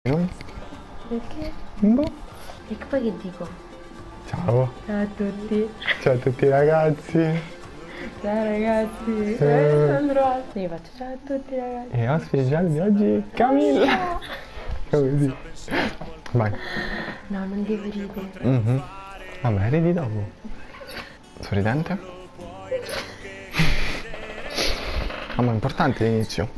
Noi? Perché? Boh. E poi che dico? Ciao. Ciao a tutti. Ciao a tutti ragazzi. Ciao ragazzi. Sono trovati. Io faccio ciao a tutti ragazzi. E ospite speciale di oggi, Camilla. Così. Vai. No, non devo ridere. Vabbè, ridi dopo. Sorridente? Ma è importante l'inizio.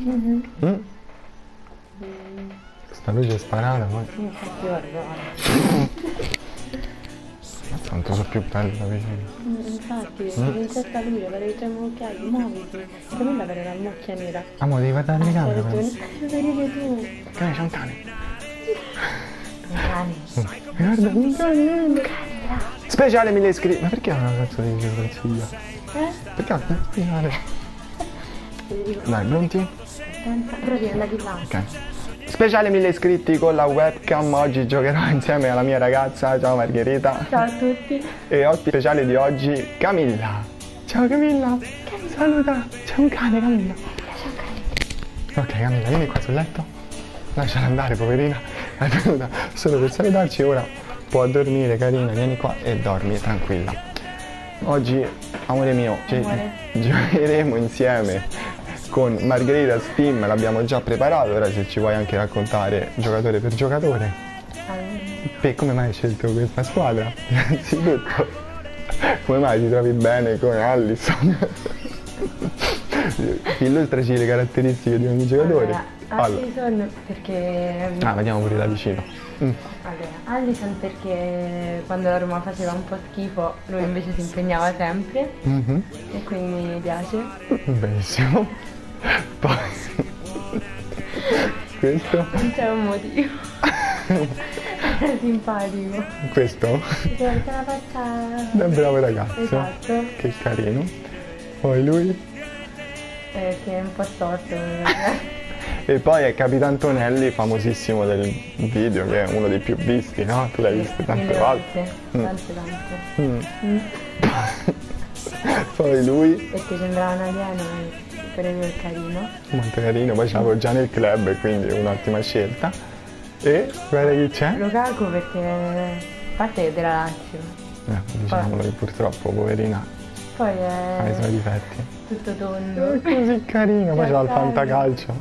Questa luce è sparata poi. Infatti guarda. Mazza quanto sono più bello da vicino. Infatti, in testa lui, pare che c'è un occhiaio, muoviti. Camilla pare una macchia nera. Amore, devi guardare le camere però. Devi vedere tu. Che c'è un cane. Un cane. Guarda, un cane. Speciale 1000 iscritti. Ma perché non una cazzo di consiglia? Perché non speciale? Dai, pronti? Attenta, però devi andare di là. Ok. Speciale 1000 iscritti con la webcam. Oggi giocherò insieme alla mia ragazza. Ciao Margherita. Ciao a tutti. E ospite speciale di oggi, Camilla. Ciao Camilla. Saluta. C'è un cane, Camilla. C'è un cane. Ok Camilla, vieni qua sul letto. Lasciala andare, poverina. È venuta solo per salutarci. Ora può dormire, carina. Vieni qua e dormi, tranquilla. Oggi, amore mio, giocheremo insieme con Margherita Steam. L'abbiamo già preparato. Ora se ci vuoi anche raccontare giocatore per giocatore. E come mai hai scelto questa squadra? Innanzitutto, come mai ti trovi bene con Allison? Illustraci le caratteristiche di ogni giocatore. Allison perché... vediamo pure da vicino. Allora, Allison perché quando la Roma faceva un po' schifo, lui invece si impegnava sempre e quindi mi piace. Benissimo. Poi questo? Non c'è un motivo. È simpatico. Questo? Perché la faccia... È un bravo ragazzo. Esatto. Che carino. Poi lui? Che è un po' storto. E poi è Capitan Tonelli, famosissimo del video, che è uno dei più visti, no? Tu l'hai visto tante volte. Tante. Poi lui? Perché sembrava un alieno e per lui è carino. Molto carino, poi ce l'avevo già nel club e quindi un'ottima scelta. E guarda chi c'è? Lukaku perché a parte che è della Lazio. Diciamolo che purtroppo, poverina, Poi ha i suoi difetti. tutto tondo. È così carino, poi c'ha il fantacalcio.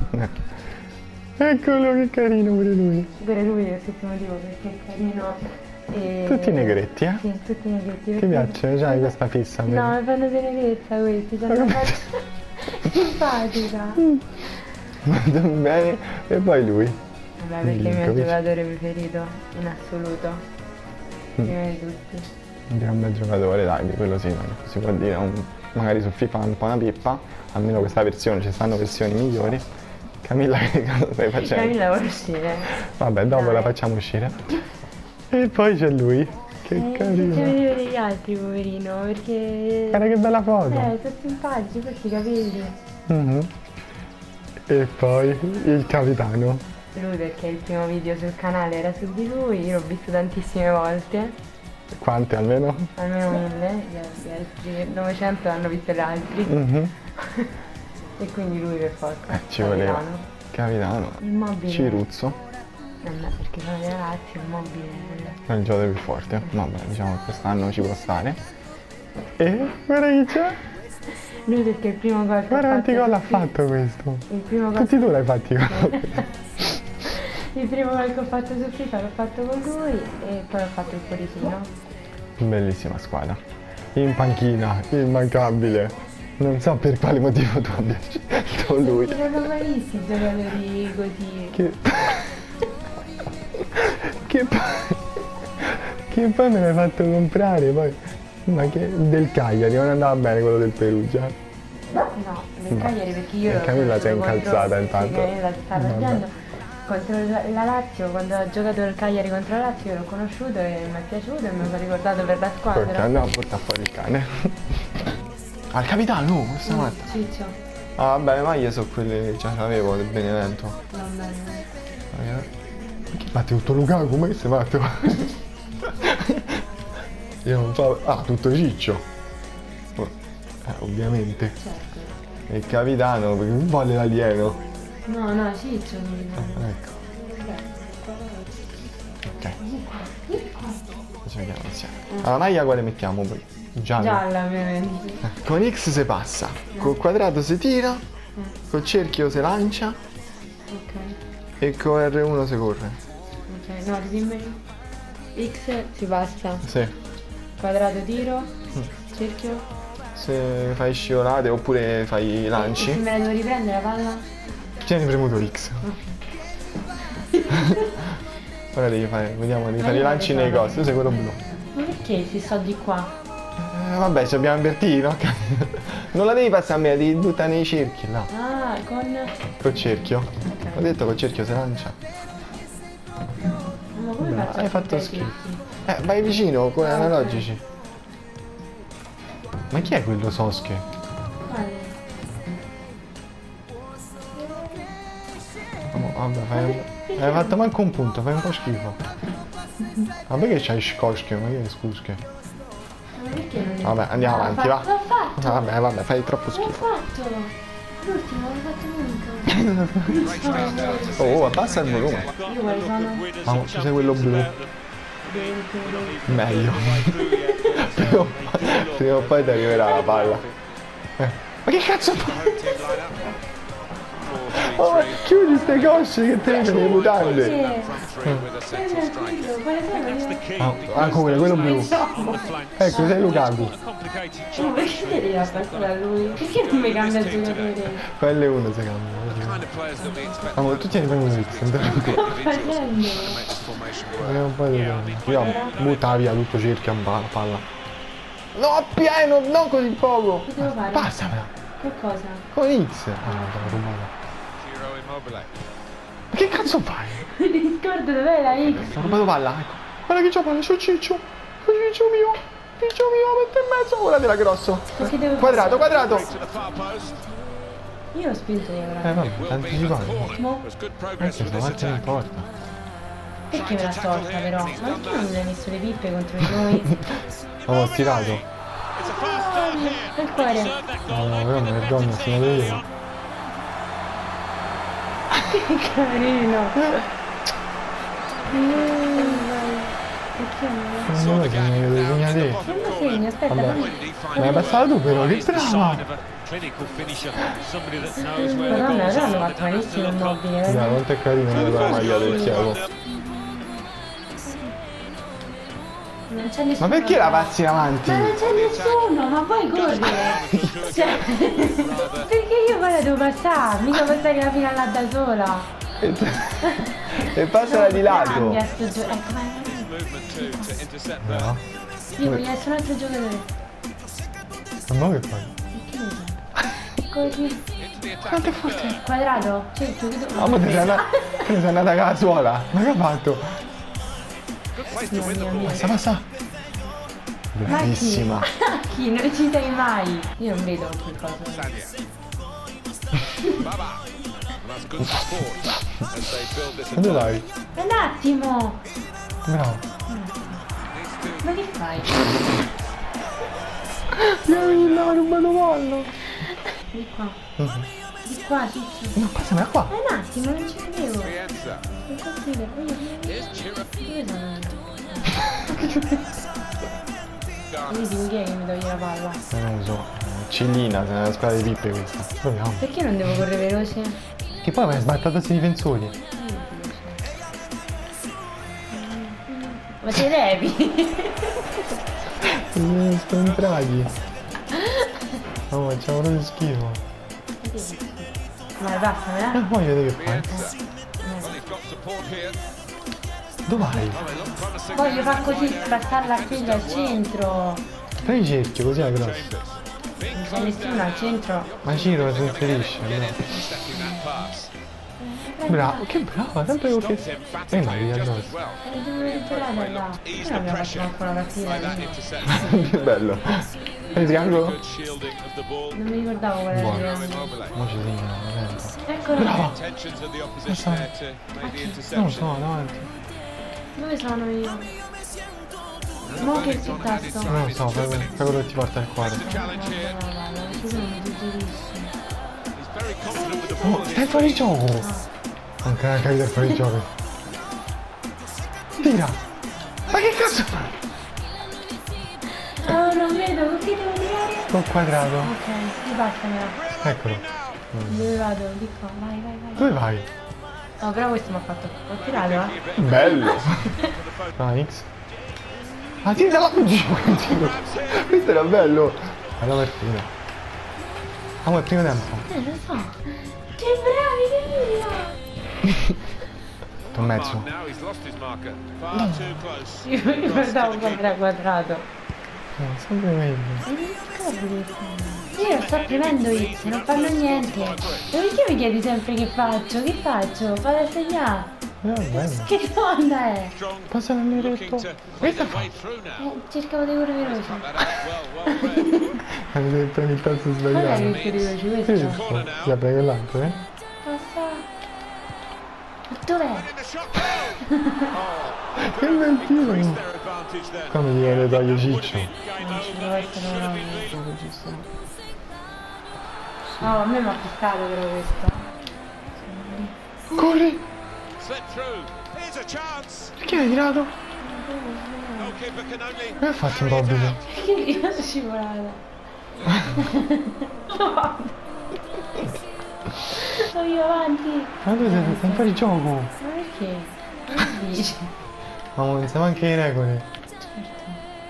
Eccolo che carino pure lui. Pure lui è questo motivo perché è carino. E... Tutti negretti, eh? Sì, tutti negretti. Ti piacciono? C'hai questa fissa? No, mi fanno tenerezza questi, c'hanno una faccia simpatica. Molto bene. E poi lui? Vabbè, perché è il mio giocatore preferito in assoluto. Prima di tutti. Un gran bel giocatore, dai, di quello sì, non si può dire. Magari su FIFA è un po' una pippa, almeno questa versione, ci stanno versioni migliori. Camilla, che cosa stai facendo? Camilla vuole uscire. Vabbè, dopo la facciamo uscire. E poi c'è lui, che carino. Facciamo vedere gli altri, poverino, perché... Guarda che bella foto. sono simpatici questi capelli. E poi il capitano. Lui perché il primo video sul canale era su di lui, io l'ho visto tantissime volte. Quante almeno? Almeno 1000, gli altri 900 hanno visto gli altri. E quindi lui per forza. Ci voleva. Capitano. Il mobile. Ciruzzo. No, perché sono dei ragazzi, il mobile. È il giocatore più forte. Vabbè, diciamo che quest'anno ci può stare. E guarda chi c'è. Lui perché il primo gol. Guarda quanti gol ha fatto questo. Il primo gol. Tutti tu l'hai fatti gol. Il primo gol che ho fatto su FIFA l'ho fatto con lui e poi ho fatto il cuoricino. Bellissima squadra. In panchina, immancabile. Non so per quale motivo tu abbia scelto lui. Non ho mai visto i giocatori così. Che poi me l'hai fatto comprare poi. Ma che del Cagliari, non andava bene quello del Perugia? No, del Cagliari perché io... Camilla si è incalzata intanto. Camilla si sta arrabbiando. Contro la Lazio, quando ha giocato il Cagliari contro la Lazio, io l'ho conosciuto e mi è piaciuto e me lo ricordato per la squadra. Perché andiamo a portare fuori il cane. Al capitano, questa matta. Ciccio. Ah vabbè, le maglie sono quelle che già avevo del Benevento. Va bene. Perché fate tutto Lukaku? Ma che sei fatto? Io non so. Ah, tutto Ciccio. Ovviamente. Certo. Il capitano, perché non vuole l'alieno. No, Ciccio. Ecco. Ok. Ci vediamo insieme. Alla maglia quale mettiamo poi? Gialla. Gialla, ovviamente. Con X si passa, col quadrato si tira, col cerchio si lancia Ok. e con R1 si corre. Ok, no, dimmeli. X si passa. Sì. Quadrato tiro. Cerchio. Se fai scivolate oppure fai E se lanci, me la devo riprendere la palla? tieni premuto X. Ora devi fare, vediamo, devi fare i io lanci lo nei so. cosi, tu sei quello blu. Ma perché si sto di qua? Vabbè, ci abbiamo invertito, no? Non la devi passare a me, la devi buttare nei cerchi là. Ah, con... Col cerchio. Ok. Ho detto col cerchio si lancia. Ma come Beh, faccio hai a fatto fare i schifo. cerchi? Vai vicino con Ah, ok. analogici. Ma chi è quello Sosuke? Quale? Vabbè, hai fatto manco un punto, fai un po' schifo. Ma perché c'hai scoschio? Ma che è scusche? Ma perché non è... Vabbè, andiamo avanti, va. L'ho fatto! Vabbè, fai troppo L'ho schifo. fatto! L'ultimo, l'ho fatto nunca. Oh, abbassa il volume. Io quale sono? Ah, tu sei quello blu. Meglio. Prima o poi ti arriverà la palla. Ma che cazzo fai? Oh, chiudi ste cosce che te le mutande. Stai tranquillo, quale sono io? Ah, quello blu. Insomma. Ecco, sei Lukaku. Ma perché devi abbassare a lui? Perché non mi cambia il giocatore? Quelle uno si cambia. Ma tu tieni proprio un X, non te lo dico. Sto facendo? Vediamo un po' di tempo. Io butta via tutto cerchio a palla. No, pieno, non così poco. Che devo fare? Passamela. Che cosa? Con X. Ah, no, te l'ho rubata. Ma che cazzo fai? Mi scordo dov'è la X? Ho rubato palla, ecco. Guarda che c'ho palla, c'ho Ciccio. Ciccio mio. Ciccio mio, mette in mezzo. Guardatela grosso. Ma che devo Quadrato, quadrato. Io ho spinto io però. Vabbè, anticipato. Mo? Anche se avanti non importa. Perché me la tolta però? Ma perché non mi hai messo le pippe contro di noi? Ho tirato. Il cuore. No, no, io mi vergogno, sono io. Che carino. Perché non Secondo me segna che segna te. Che lo segni? Aspetta, Vabbè. fammi... Ma hai passato tu però, che brava! Madonna, però hanno fatto malissimo il mobile, Dai, vero? quanto è carino la maglia del Chiago. Non c'è nessuno. Ma perché la passi in avanti? Ma non c'è nessuno, ma poi corri! Cioè, perché io poi la devo passare? Mica passare la fino là da sola! E passala di lato! Cambia sto gioco, ecco, vai. No. Io voglio essere un altro giocatore. Ma che fai? Perché ne so? Corri. Quanto è forte? Quadrato? Cerchio, che Ah, ma te sei andata a scuola? Ma che ha fatto? Mamma mia. Passa, passa! Bravissima! Chi? Non ci sei mai! Io non vedo che cosa. Dove vai? Un attimo! Bravo! Ma che fai? Vieni là, rubato pallo! Di qua. Di qua, Ciccio. No, passamela qua! Un attimo, non ci vedevo. Non posso credere, dove sono? Quindi chi è che mi toglie la palla? Non lo so. Cillina, se ne è una squadra di pippe questa. Proviamo. Perché non devo correre veloce? Che poi vai sbattato sui difensori. Ma te levi? Sto entrati. No, facciamo proprio schifo. Ma passamela. Poi vedi che fai. Dove vai? Voglio far così, passarla qui al centro. Fai il cerchio, così è grosso. Non c'è nessuno al centro. Ma Ciro si inserisce, no? Bravo, che brava, sempre con che... vai addosso. Devo ritirare là. Io non abbiamo fatto manco una partita. Quindi. Che bello. Fai triangolo? Non mi ricordavo qual era il triangolo. Mo ci segnano, lento. Eccolo. Brava! Non so, davanti. Dove sono io? Mo che tasto? Non lo so, fai quello che ti porta al cuore. Ci sono suggerisci. Oh, stai fuori gioco! Anche la capita fuori gioco. Sì, tira! Ma che cazzo fa? Oh, non vedo, con chi devo tirare? Col quadrato. Ok, ribattamela. Eccolo. Dove vado? Di qua, vai. Dove vai? Oh, però questo mi ha fatto. Ho tirato, eh? Bello! No, X. Ah, tira la fuggita! Questo era bello! Alla partita. Ah, ma è il primo tempo. Lo so. Che bravi, che video! In mezzo. Io mi guardavo quadrato. Sempre meglio. Io sto premendo X, non fanno niente. E perché mi chiedi sempre che faccio? Che faccio? Fai da segnare. Bello. Che domanda è? Passa nel miretto. Questa fa. Cercavo dei cuori veloci. Avete preso il pezzo Qual è sbagliato. il cuori veloci? Questo? Questo. Si apre quell'altro, eh? Passa. Dov'è? Che bel tiro. Come gli viene taglio ciccio. Non ci deve essere una roba. Oh, a me mi ha piccato però questo. Corri! Perché hai tirato? Come hai fatto Immobile? Che io sono scivolata. Sono io avanti. Ma tu sei sempre di gioco. Ma perché? Che dici? Ma non siamo anche le regole. Certo.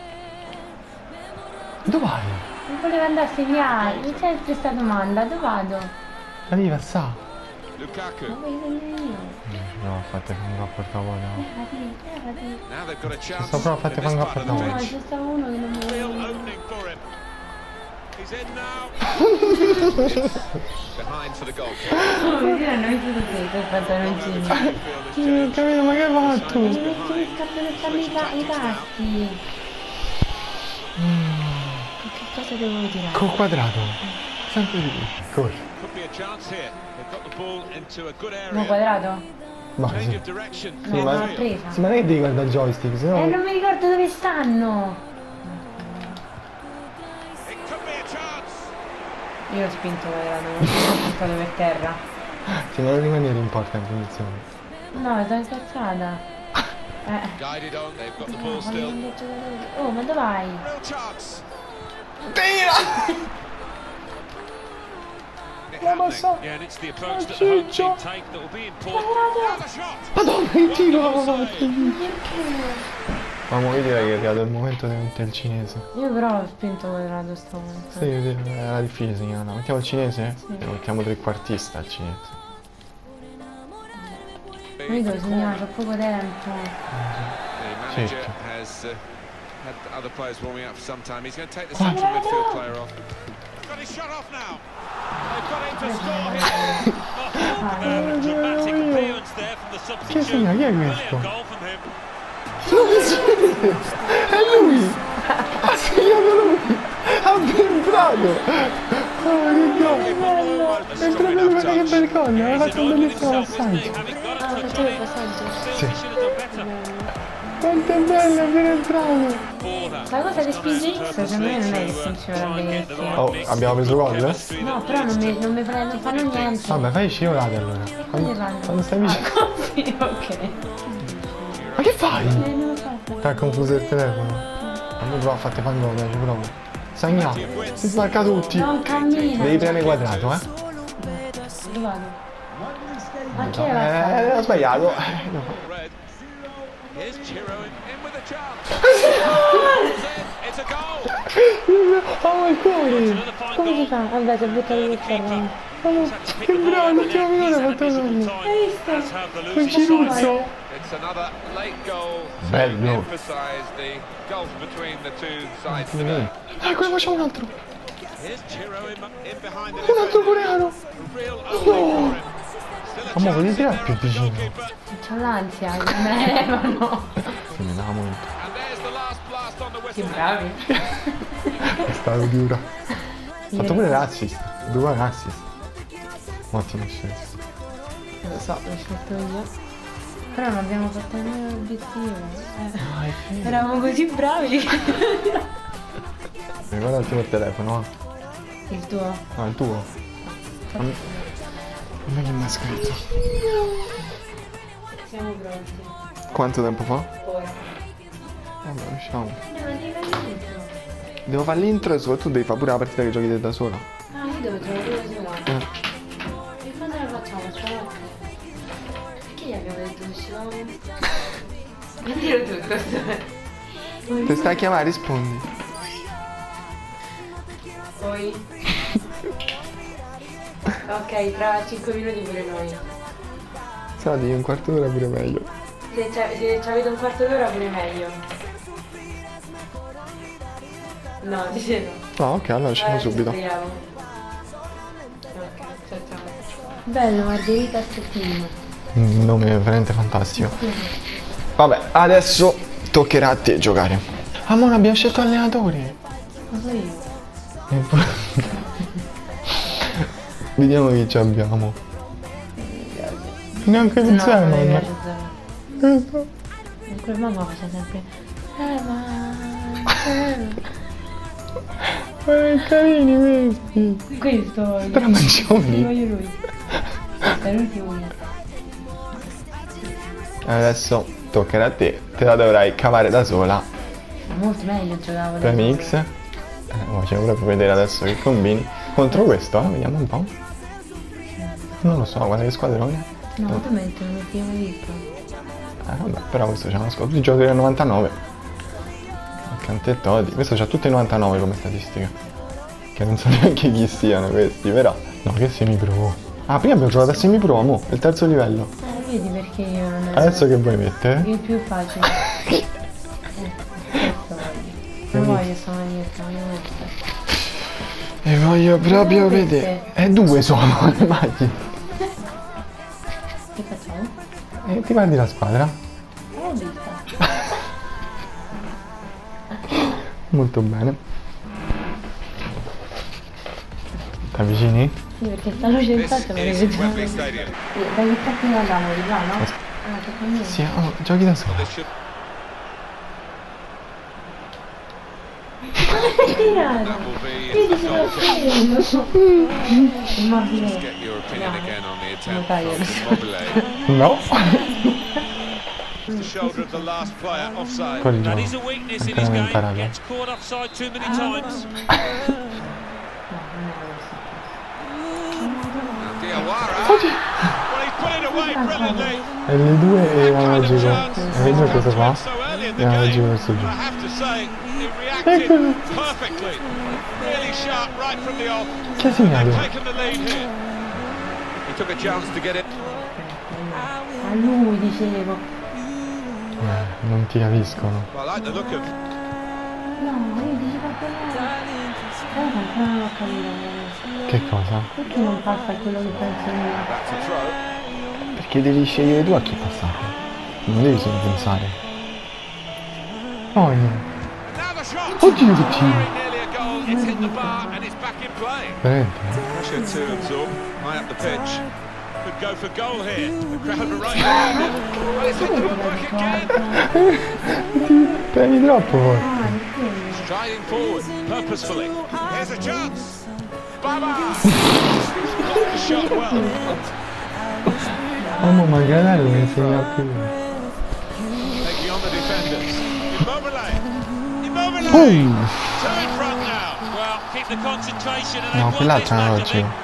Dove vai? Non volevo andare a segnare. Mi c'è questa domanda. Dove vado? Devi passare. Ma voglio segnare io. No, fate fango a portavoce. Levati. Sto proprio fate fango a portavoce. No, c'è stato uno che non mi voleva. Come dire, hanno visto tutti quei pantaloncini. Non capito, ma che hai fatto? Mi metti le scarpe per farmi i tasti. Che cosa devo tirare? Col quadrato. Sempre di più. Corri. No, quadrato? Ma sì. No, non l'ho presa. Sì, ma non è che devi guardare il joystick, sennò... Non mi ricordo dove stanno. Io ho spinto quadrato, non ho buttato per terra. Se non rimanere in porta in punizione. No, sono incazzata. No, oh, ma dove vai? Tira! La passa! Ciccio! Madonna, che tiro! Ma mo' io direi che è arrivato il momento del cinese. Io però ho spinto quadrato stavolta. Sì, era difficile segnare. Mettiamo il cinese? Sì. Mettiamo trequartista al cinese. Io devo segnare, ho poco tempo. Certo. Che segna? Chi è questo? Non si vede! È lui! Ha segnato lui! Ha entrato! Oh, che gol! È entrato lui, che bel gol! Ha fatto un bellissimo passaggio! Ah, facevo il passaggio. Sì. Quanto è bello, è appena entrato! La cosa che spinge X secondo me non è che funziona benissimo. Oh, abbiamo preso gol? No, però non fanno niente. Vabbè, fai scivolate allora. Come fanno? Quando stai vicino. Sì, ok. Ma che fai? Non lo faccio. Ti ha confuso il telefono. Ma noi prova a fare fango, dai, ci provo. Segna, si sbarca tutti. Non cammina. Devi premere quadrato, eh? Dove vado? Ma che è Ho sbagliato. Oh, il cuore! Come si fa? Vabbè, ti ho buttato il ferro. Oh, che bravo, l'ultimo minuto ha fatto gol. Hai visto? Un ciruzzo. Bello. Dai, come facciamo un altro? Un altro coreano. No. Ma mo voglio tirare più vicino. C'ho l'ansia, che me ne levano. Sì, mi dava molto. Che bravi. È stato dura. Ha fatto pure l'assist. 2 assist. Ottimo scelta. Lo so, l'ho scelto io. Però non abbiamo fatto nemmeno l'obiettivo. Eravamo così bravi. Guarda il tuo telefono. Il tuo? No, il tuo. Non mi ha scritto. Siamo pronti. Quanto tempo fa? Ora. Vabbè, usciamo. Ma devi fare l'intro. Devo fare l'intro e soprattutto devi fare pure la partita che giochi te da sola. Ah, io devo giocare da sola. E quando la facciamo stanotte? Perché gli abbiamo detto che uscivamo? Non dire tutto. Ti stai a chiamare, rispondi. Poi. Ok, tra 5 minuti pure noi. Sa di un quarto d'ora pure meglio. Se ci avete un quarto d'ora pure meglio. No, dice no. No, ok, allora usciamo subito. Ok, ciao ciao. Bello, Margherita Aspettino. Un nome veramente fantastico. Vabbè, adesso toccherà a te giocare. Ah, ma non abbiamo scelto allenatori. Lo so io. Vediamo chi ci abbiamo. Neanche il No, non mi Zeman. piace Zeman. Quel mamma faceva sempre Carini questi. questo. Stramancioni. Voglio lui. È l'ultimo. Adesso toccherà a te. Te la dovrai cavare da sola. Molto meglio giocavo. Premi X. Facciamo proprio vedere adesso che combini. Contro questo, vediamo un po'. Non lo so, guarda che squadrone. No, tu metti un ultimo dito. Vabbè, però questo c'ha una squadra. Tutti i giocatori del 99. Accanto e Todi. Questo c'ha tutte i 99 come statistica. Che non so neanche chi siano questi, però. No, che semi-pro. Ah, prima abbiamo giocato a semi-pro, mo, il terzo livello. Vedi perché io non è. Adesso che vuoi mettere? Il più facile. Questo voglio. Non voglio sta maglietta, voglio mettere. E voglio proprio queste. vedere. Due sono le maglie. Che facciamo? Ti guardi la squadra? L'ho vista. Molto bene. Ti avvicini? Sì, perché sta luce in faccia non vedo. Da che parte ne andiamo? Di là, no? Ah, tocca a me. Sì, giochi da solo. Vedi che lo fermo. Immobile. No. The shoulder of the last player offside. Fuori That gioco. is a weakness in his Ancora non game. imparato. Gets caught offside too many times. Diawara. Well, he's put it away brilliantly. E le due era magico. E vedi cosa fa? So early in the Era game. magico verso But giù. I have to say, he reacted perfectly. Really sharp right from the off. Che ha segnato? Taken the lead here. He took a chance to get it. A lui dicevo. Non ti capiscono. Well, I like the look of. No, io dicevo a quella. Però ancora non ho capito. Che cosa? Perché non passa quello che penso io? That's a throw. Perché devi scegliere tu a chi passare. Non devi solo pensare. Poi. Now the shot. Oddio che tiro. Very nearly a goal. It's hit the bar and it's back in play. Veramente? Pressure to absorb, high up the pitch. Could go for goal here. The crowd are right behind him. Well, it's hit the mark again. Ti premi troppo poi. Striding forward, purposefully. Here's a chance. Baba! Blocked the shot well. Ma Granello mi insegna più. Taking on the defenders. Immobile. Immobile! Boom! Two in front now. Well, keep the concentration and No, quell'altra non lo c'è.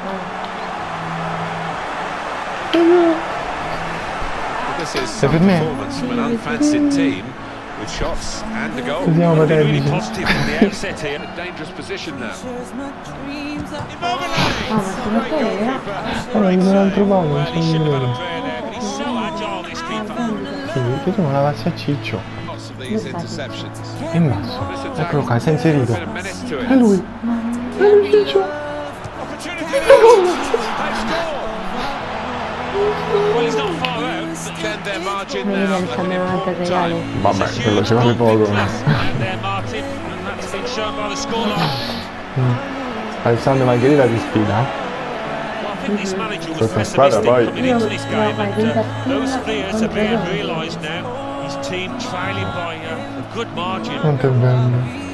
This is Se some per me performance from an unfancied team with shots and a goal. siamo Been really patetici. positive from the outset here. A dangerous position now. Immobile! Great goalkeeper. Allora, mi sono trovato, non Well, so he should have had a vedere. prayer there, but he's so agile, this keeper. Sì, perché tu non la passi a Ciccio. Lots of these interceptions. In basso. This attack Eccolo qua, si è has a inserito. bit of menace to È it. lui. È lui Ciccio. Opportunity now. They score. Well, he's not far out. Defend their margin now at an important time. Vabbè, It's a quello huge ci vuole poco. confidence out there, Martin, and that's been shown by the scoreline. Alessandro Margherita ti sfida. Well, I think this manager was Questa squadra pessimistic poi. coming into this game, and those fears are being realised now. His team trailing by a good margin. Quanto è bello.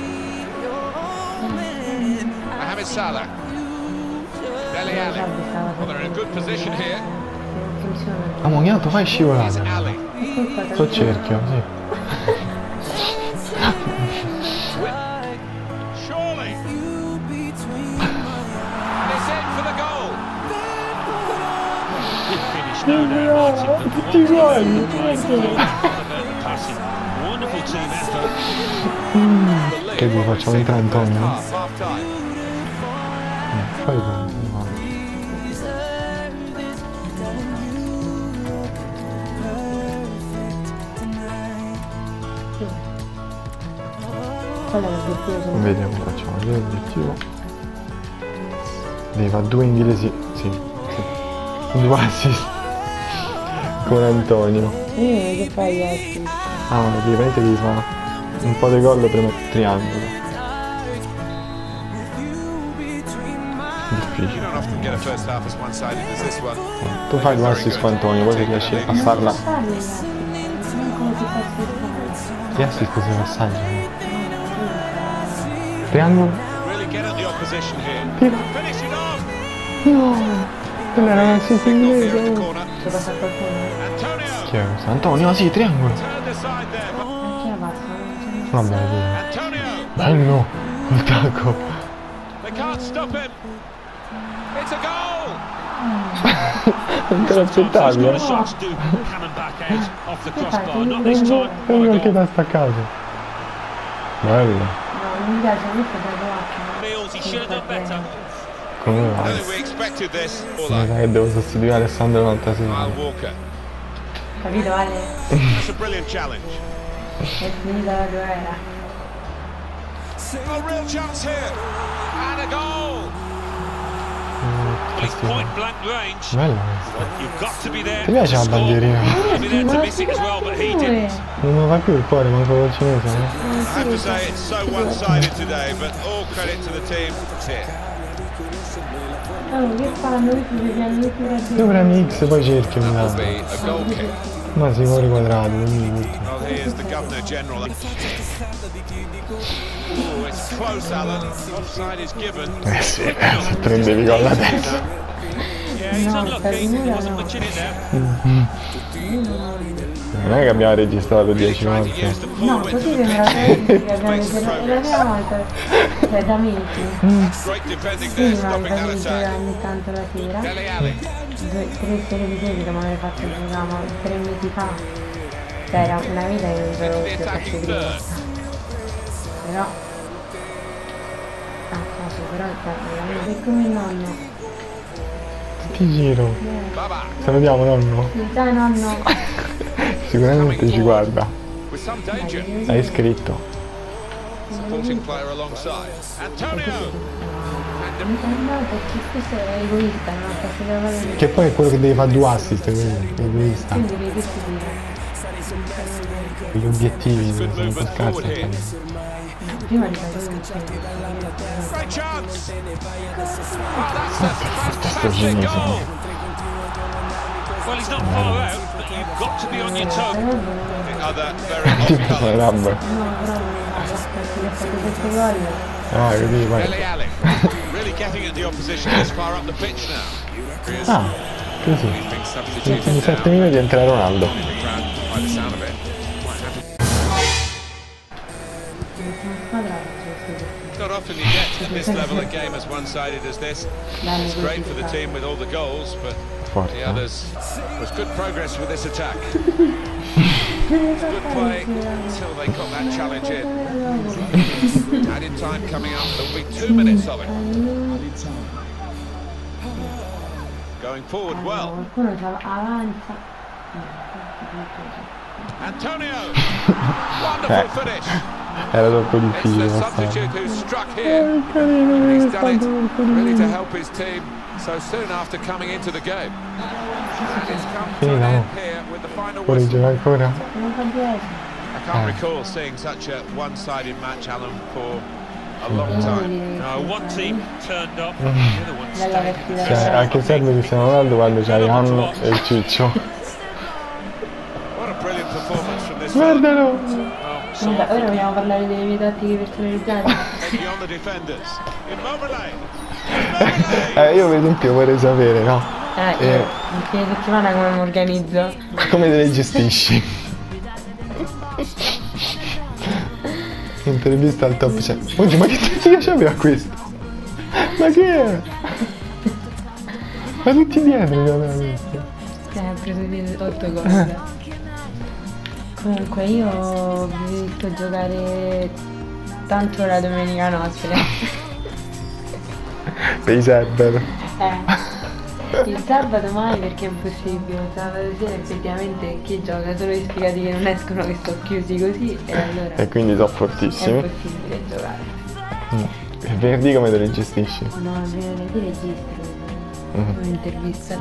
Mohamed Salah. Dele Alli. Well, they're in a good position here. Ammoniato, fai scivolare. Here's Ali. Sto cerchio, sì. tutti uguali. Che vi facciamo entrare Antonio? Fai vediamo, facciamo vedere l'obiettivo. Devi fare 2 inglesi, sì. 2 assist con Antonio. Che fai assist? Praticamente devi fare un po' di gol prima il triangolo. Difficile. Tu fai 2 assist con Antonio, poi se riesci a passarla. Gli assist si passaggi. Triangolo. Tira. No, quella era un assist inglese. C'è passato qualcuno? Chi è questo? Antonio, sì, triangolo. Chi la passa? Vabbè, bello, col tacco. Non te l'aspettavi, eh? Prendi qualche testa a caso. Bello. No, non mi piace, questo è da Come va? Mi sa che devo sostituire Alessandro 96. Capito, Ale? È finita la tua era. Bello questo. Ti piace la bandierina? Non mi fa più il cuore, manco col cinese, Che fanno? Tu premi X poi cerchi un lato. Ma si muore quadrato, quindi sì, se prendevi con la testa. Non è che abbiamo registrato 10 volte. No, così sembra che abbiamo registrato la prima volta. Cioè da amici. Quindi mi avete visto ogni tanto la sera. 3 serie di seguito mi avete fatto il programma 3 mesi fa. Cioè era una vita che non avevo più fatto prima. Però però è come il nonno. Ti giro. Salutiamo nonno. Dai nonno. Sicuramente ci guarda. Hai scritto. Mi sembra perché questo è egoista, no? Che poi è quello che deve fare 2 assist, quindi è egoista. Quindi devi dire. Gli obiettivi sono un po' scarsi. Prima di fare sto cinese. Ti pensa la Rambo? no, però perché ho fatto questo gol. Così vai. Così. Negli ultimi 7 minuti entra Ronaldo. Not often you get at this level a game as one-sided as this. It's great for the team with all the goals, but the others was good progress with this attack. Good play until they got that challenge in. Added time coming up, there'll be 2 minutes of it. Going forward well. Antonio! Wonderful finish! Era troppo difficile. It's the substitute who struck here. He's done it really to help his team so soon after coming into the game. And it's come to an end here with the final whistle. Ancora? I can't recall seeing such a one-sided match, Alan, for a long time. No, one team turned up, the other one stayed. Cioè, anche serve Cristiano Ronaldo quando c'hai Anno e il Ciccio. What a brilliant performance from this Guardalo! Ora vogliamo parlare delle mie tattiche personalizzate. beyond the defenders. Immobile. Io per esempio vorrei sapere, no? In fine settimana come mi organizzo? Come te le gestisci? Intervista al top 100. Oggi, ma che tattica c'aveva questo? Ma che è? Ma tutti dietro li aveva visto. preso 8 gol. Comunque io ho visto giocare tanto la domenica notte. Dei server. Il sabato mai perché è impossibile, il sabato sera effettivamente chi gioca solo gli spiegati che non escono, che sono chiusi così e allora e quindi sono fortissimi. è impossibile giocare. Il venerdì come te li gestisci? No, il venerdì registro, un'intervista.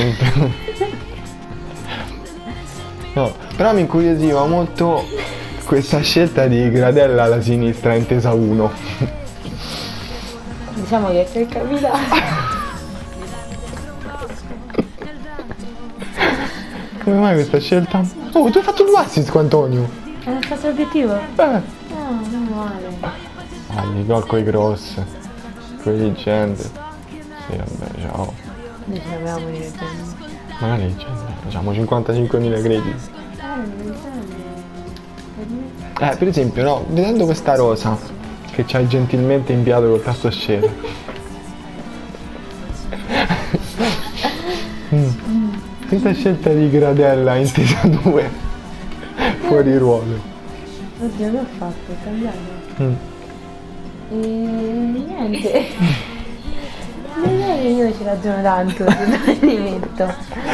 No, però mi incuriosiva molto questa scelta di Gradella alla sinistra intesa 1. Diciamo che è capitato. Come mai questa scelta? Oh, tu hai fatto 2 assist con Antonio! È il nostro obiettivo? No, non male. Ah, gli gol coi cross, quelli leggende. Sì, vabbè, ciao. Noi ce l'avevamo di leggende. Ma la leggende, facciamo 55.000 crediti. Per esempio, no, vedendo questa rosa che ci hai gentilmente inviato col tasto scena. Questa scelta di Gradella intesa 2 fuori ruolo. Oddio, che ho fatto? Ho cambiato. E niente. Io ci ragiono tanto dove li metto.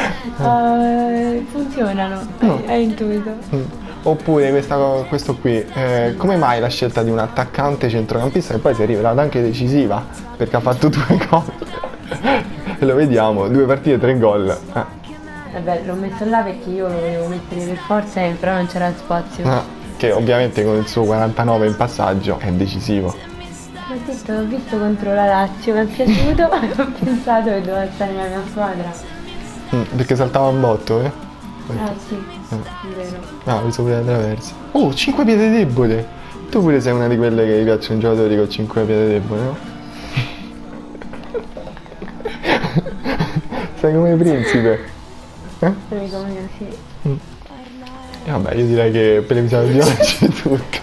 Funzionano, hai intuito. Oppure questo qui, come mai la scelta di un attaccante centrocampista che poi si è rivelata anche decisiva perché ha fatto 2 gol. E lo vediamo, 2 partite, 3 gol. Vabbè, l'ho messo là perché io lo volevo mettere per forza, però non c'era spazio. Che ovviamente con il suo 49 in passaggio è decisivo. Ho detto, l'ho visto contro la Lazio, mi è piaciuto e ho pensato che doveva stare nella mia squadra. Perché saltava un botto, eh? Sì, vero. No, ho visto pure la traversa. Oh, 5 piede debole! Tu pure sei una di quelle che gli piacciono i giocatori con 5 piede debole, no? Sei come principe. Sei come io, sì. E vabbè, io direi che per l'episodio di oggi è tutto.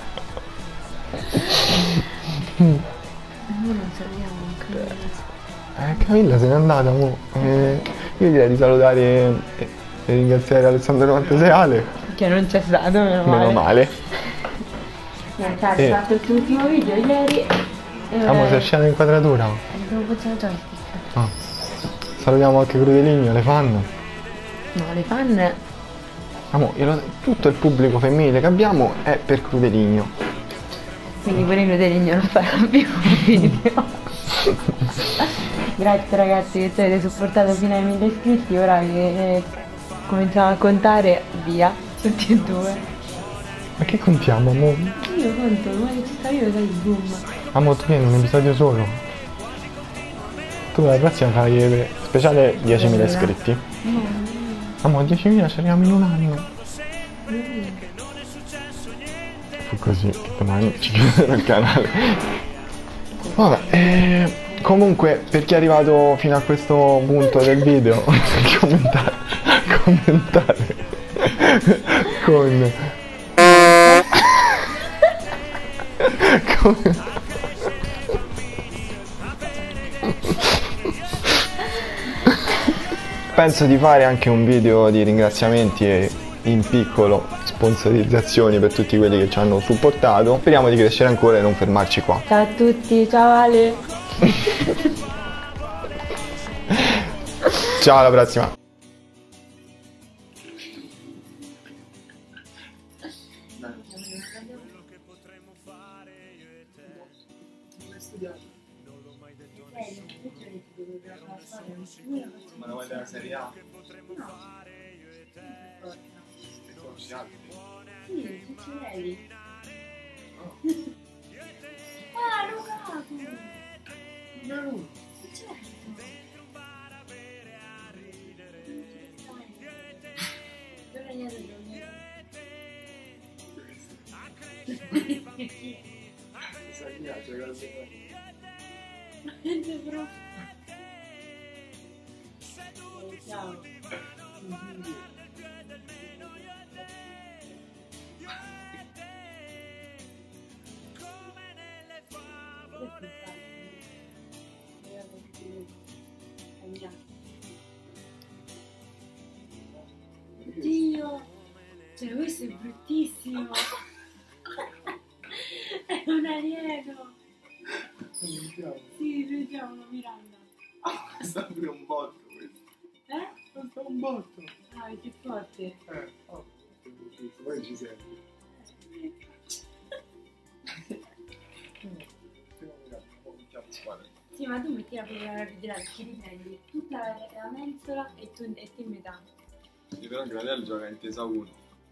Noi non sappiamo ancora. Camilla se n'è andata, mo. Io direi di salutare e ringraziare Alessandro 96 Ale. Che non c'è stato, meno male. Meno male. Niente, hai fatto il tuo ultimo video ieri. Siamo se esce l'inquadratura. Devo facciamo joystick. Salutiamo anche Crudeligno, le fan. No, le fan. Tutto il pubblico femminile che abbiamo è per Crudeligno. Quindi pure Crudeligno non farà più video. Grazie ragazzi che ci avete supportato fino ai 1000 iscritti. Ora che cominciamo a contare, via, tutti e 2. Ma che contiamo, amore? Io conto, ma che ci sta io, sai, boom. Amore, tu vieni un episodio solo. Tu la prossima fai speciale 10.000 iscritti. Amore, 10.000 ci arriviamo in un anno. Fu così che domani ci chiudono il canale. Vabbè, comunque per chi è arrivato fino a questo punto del video, commentare con penso di fare anche un video di ringraziamenti e in piccolo sponsorizzazioni per tutti quelli che ci hanno supportato. Speriamo di crescere ancora e non fermarci qua. Ciao a tutti, ciao Ale. Ciao, alla prossima. Ma la vuoi della Serie A? No. Sì, Cuccinelli. Ah, Lukaku! No, certo. Ciao. Cioè, questo è bruttissimo. È un alieno. Sì, vediamo, Miranda. Sta pure un botto questo. Sta un botto. Ah, che forte. Poi ci senti. Sì, ma tu metti la prima rapidità perché riprendi tutta la mensola e tu in metà. Sì, però Granello gioca in tesa 1.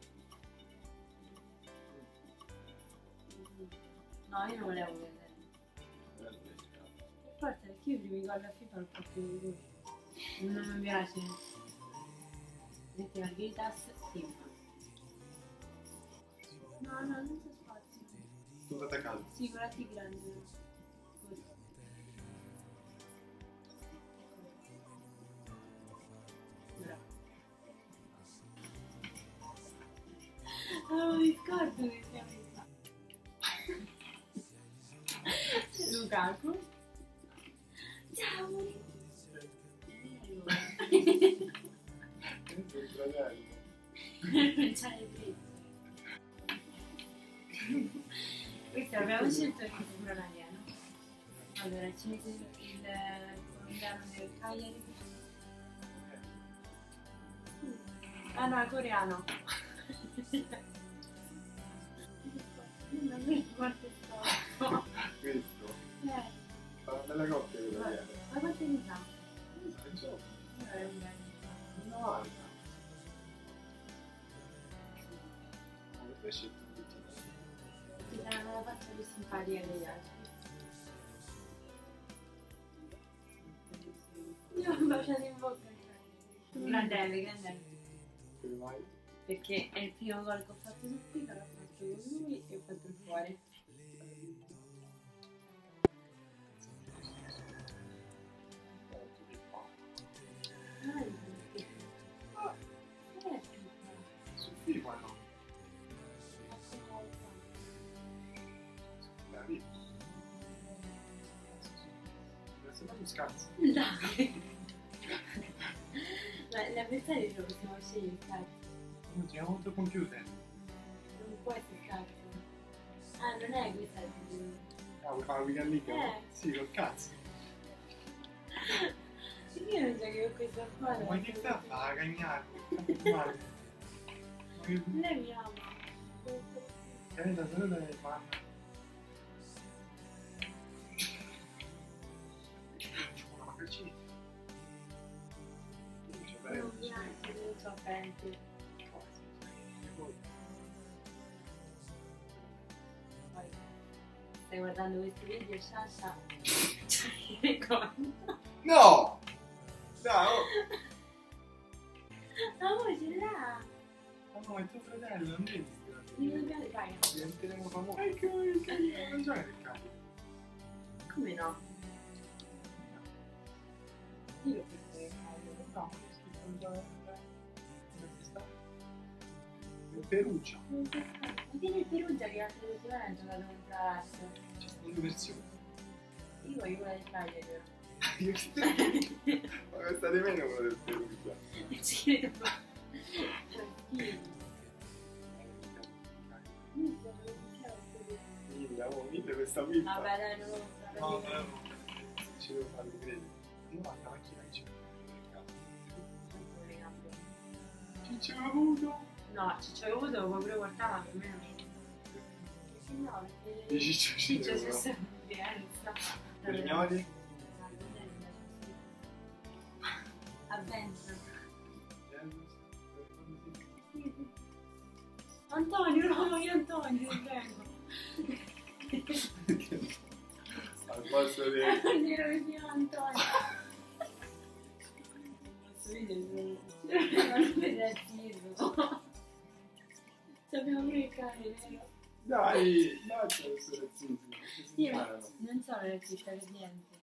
No, io non volevo vedere. Forse perché io i primi gol a FIFA l'ho fatto di lui. Non mi piace. Metti Margaritas, Simba. No, non c'è spazio. Tutto attaccato. Sì, quella più grande. Così. Bravo. Oh, mi scordo che siamo. Lukaku. Ciao. Non c'è il fritto. Questo abbiamo scelto perché sembra un alieno. Allora, il cinese, il colombiano del Cagliari. Ah no, è coreano. Non mi ricordo stato. Questo? Fa una bella coppia quella alieno. Ma quanti ne sa? Non È un bel. 90. Ma perché hai scelto tutti? Ti danno la faccia più simpatica degli altri. Io ho baciato in bocca. Grande. Come mai? Perché è il primo gol che ho fatto su qui, l'ho fatto con lui e ho fatto il cuore. Su FIFA no. Dai. Adesso fai un scherzo. Dai! Ma l'avversario ce lo possiamo scegliere, cazzo. Non c'è un altro computer. Non può essere cazzo. Ah, non è questa il video. Ah, vuoi fare la Weekend League? Sì, col cazzo. Perché non giochi con questa squadra? Ma che sta a fare? Cagnare? Lei mi ama. Da solo deve fare. Una macacina. Non piace, non so pensi. Poi stai guardando questi video, Sasha. No! Dai, oh! Oh, ce l'ha! Ma no, è tuo fratello, non devi Non dobbiamo fare. diventeremo famosi. Che non gioca nel campo. Come no? Io lo preferisco. No, non gioca nel Perugia. Ma tieni il Perugia che l'altra settimana ha giocato contro la Lazio. C'è due versioni. Io voglio quella del Cagliari. Ma costa di meno quello del Perugia. Ci credo. Mille questa pizza. Vabbè, dai, non lo No, ci devo farli credere. Io ho la macchina che c'è chi ci ha avuto? no, ci ho avuto, puoi pure portare, ma per me no. No, perché Ciccio c'è sempre esperienza. Brignoli? Avvenza. Antonio, no, ma io Antonio, ti prego. Al posto di... Ero vicino a Antonio. Posso vedere? Non vedere il abbiamo pure il cane, vero? Dai, c'è questo razzismo. Io non sono razzista per niente.